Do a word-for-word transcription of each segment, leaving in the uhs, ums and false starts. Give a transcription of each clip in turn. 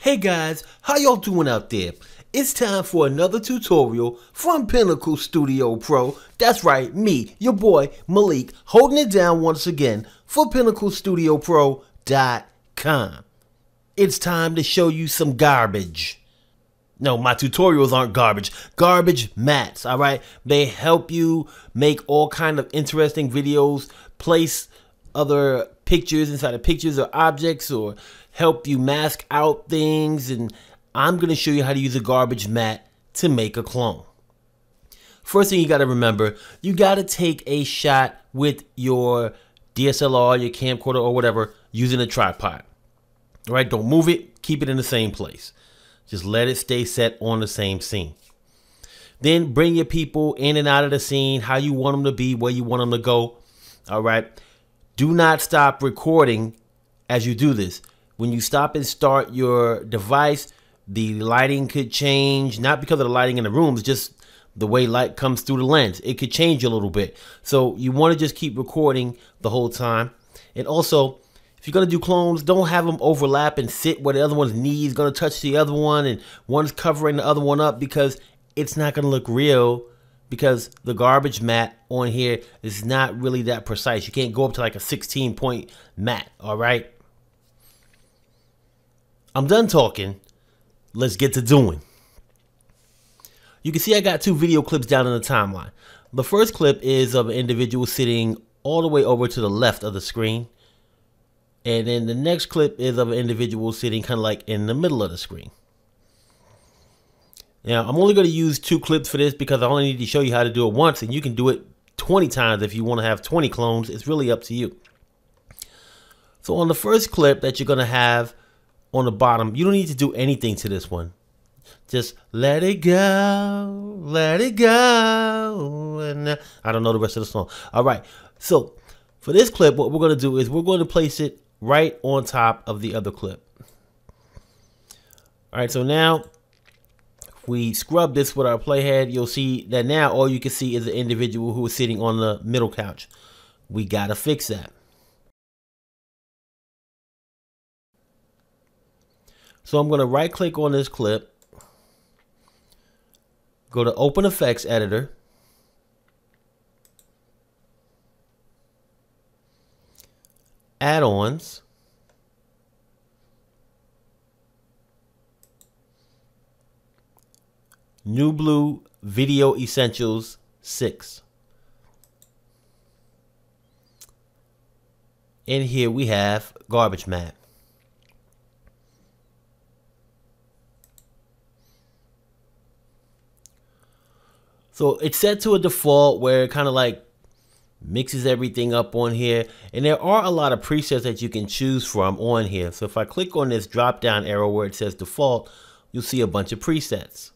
Hey guys, how y'all doing out there? It's time for another tutorial from Pinnacle Studio Pro. That's right, me, your boy Malik, holding it down once again for Pinnacle Studio Pro dot com. It's time to show you some garbage. No, my tutorials aren't garbage. Garbage mats, all right? They help you make all kind of interesting videos, place other pictures inside of pictures or objects, or help you mask out things. And I'm going to show you how to use a garbage mat to make a clone. First thing you got to remember, you got to take a shot with your D S L R, your camcorder, or whatever, using a tripod. All right, don't move it. Keep it in the same place. Just let it stay set on the same scene. Then bring your people in and out of the scene, how you want them to be, where you want them to go. All right. Do not stop recording as you do this. When you stop and start your device, the lighting could change, not because of the lighting in the room, it's just the way light comes through the lens. It could change a little bit. So you want to just keep recording the whole time. And also, if you're going to do clones, don't have them overlap and sit where the other one's knee is going to touch the other one and one's covering the other one up, because it's not going to look real, because the garbage mat on here is not really that precise. You can't go up to like a sixteen point mat, all right? I'm done talking. Let's get to doing. You can see I got two video clips down in the timeline. The first clip is of an individual sitting all the way over to the left of the screen. And then the next clip is of an individual sitting kind of like in the middle of the screen. Now, I'm only going to use two clips for this because I only need to show you how to do it once, and you can do it twenty times if you want to have twenty clones. It's really up to you. So on the first clip that you're going to have on the bottom, you don't need to do anything to this one. Just let it go, let it go. And I don't know the rest of the song. All right. So for this clip, what we're going to do is we're going to place it right on top of the other clip. All right. So now if we scrub this with our playhead, you'll see that now all you can see is the individual who is sitting on the middle couch. We got to fix that. So I'm going to right click on this clip, go to Open Effects Editor, Add-ons, New Blue Video Essentials six. In here we have garbage mat. So it's set to a default where it kind of like mixes everything up on here. And there are a lot of presets that you can choose from on here. So if I click on this drop down arrow where it says default, you'll see a bunch of presets.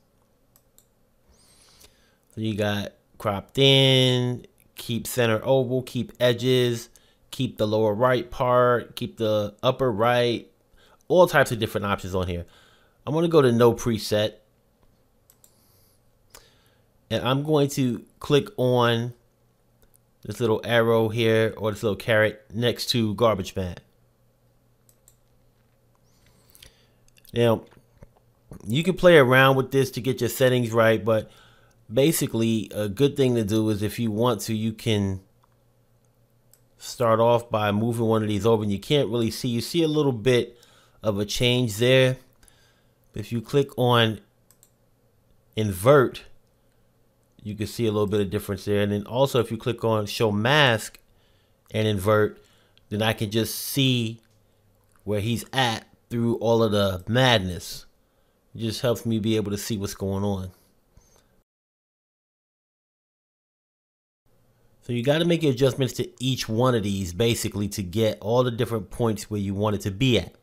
So you got cropped in, keep center oval, keep edges, keep the lower right part, keep the upper right, all types of different options on here. I'm going to go to no preset. And I'm going to click on this little arrow here, or this little caret next to garbage mat. Now, you can play around with this to get your settings right, but basically a good thing to do is if you want to, you can start off by moving one of these over, and you can't really see. You see a little bit of a change there. If you click on invert, you can see a little bit of difference there. And then also if you click on show mask and invert, then I can just see where he's at through all of the madness. It just helps me be able to see what's going on. So you got to make your adjustments to each one of these basically to get all the different points where you want it to be at.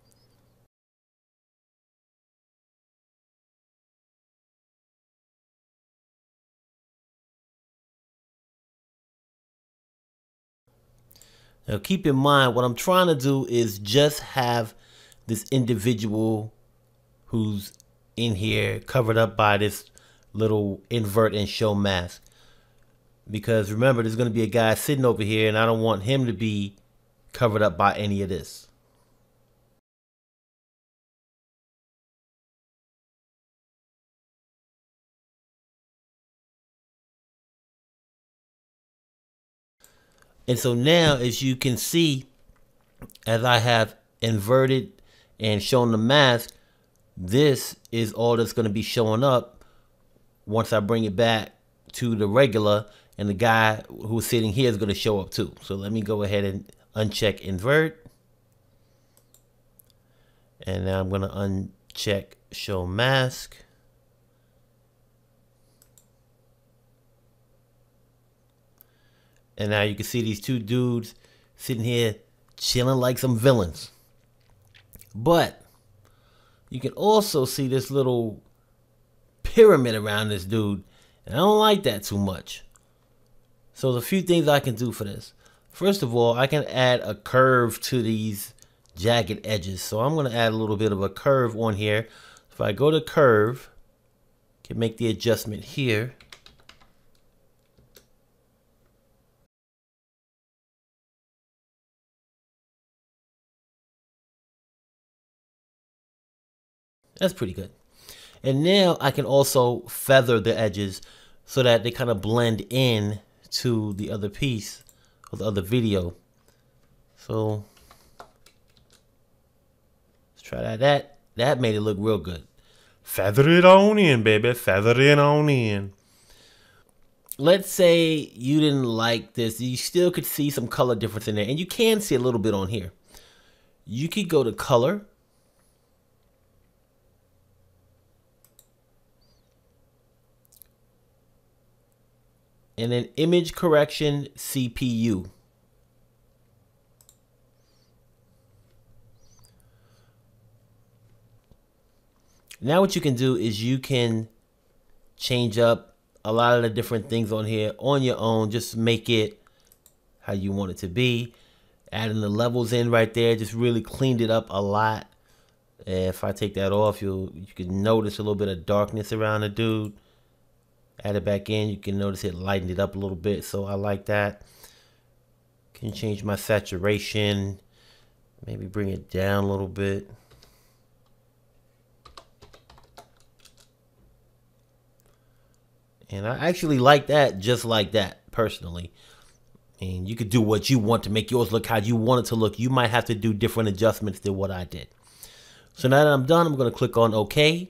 Now keep in mind, what I'm trying to do is just have this individual who's in here covered up by this little invert and show mask. Because remember, there's going to be a guy sitting over here, and I don't want him to be covered up by any of this. And so now, as you can see, as I have inverted and shown the mask, this is all that's going to be showing up once I bring it back to the regular, and the guy who's sitting here is going to show up too. So let me go ahead and uncheck invert. And now I'm going to uncheck show mask. And now you can see these two dudes sitting here chilling like some villains. But you can also see this little pyramid around this dude. And I don't like that too much. So there's a few things I can do for this. First of all, I can add a curve to these jagged edges. So I'm going to add a little bit of a curve on here. If I go to curve, I can make the adjustment here. That's pretty good. And now I can also feather the edges so that they kind of blend in to the other piece or the other video. So let's try that. That that made it look real good. Feather it on in, baby. Feather it on in. Let's say you didn't like this. You still could see some color difference in there. And you can see a little bit on here. You could go to color. And then image correction C P U. Now what you can do is you can change up a lot of the different things on here on your own. Just make it how you want it to be. Adding the levels in right there, just really cleaned it up a lot. And if I take that off, you'll you can notice a little bit of darkness around the dude. Add it back in, you can notice it lightened it up a little bit, so I like that. Can change my saturation, maybe bring it down a little bit. And I actually like that just like that, personally. And you could do what you want to make yours look how you want it to look. You might have to do different adjustments than what I did. So now that I'm done, I'm going to click on OK.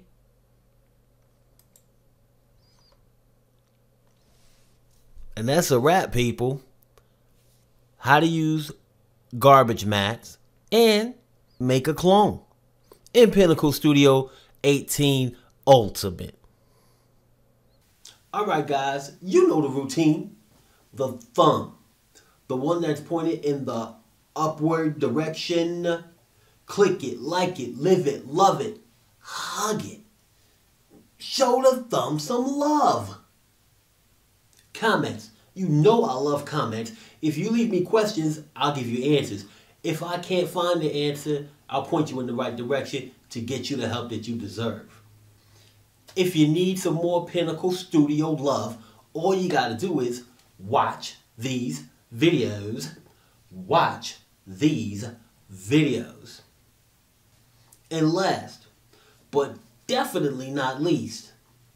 And that's a wrap, people. How to use garbage mats and make a clone in Pinnacle Studio eighteen Ultimate. Alright guys, you know the routine. The thumb. The one that's pointed in the upward direction. Click it, like it, live it, love it, hug it. Show the thumb some love. Comments. You know I love comments. If you leave me questions, I'll give you answers. If I can't find the answer, I'll point you in the right direction to get you the help that you deserve. If you need some more Pinnacle Studio love, all you got to do is watch these videos. Watch these videos. And last, but definitely not least,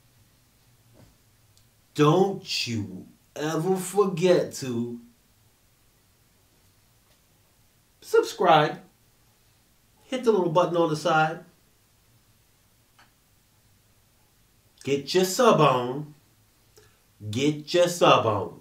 don't you ever forget to subscribe. Hit the little button on the side. Get your sub on. Get your sub on.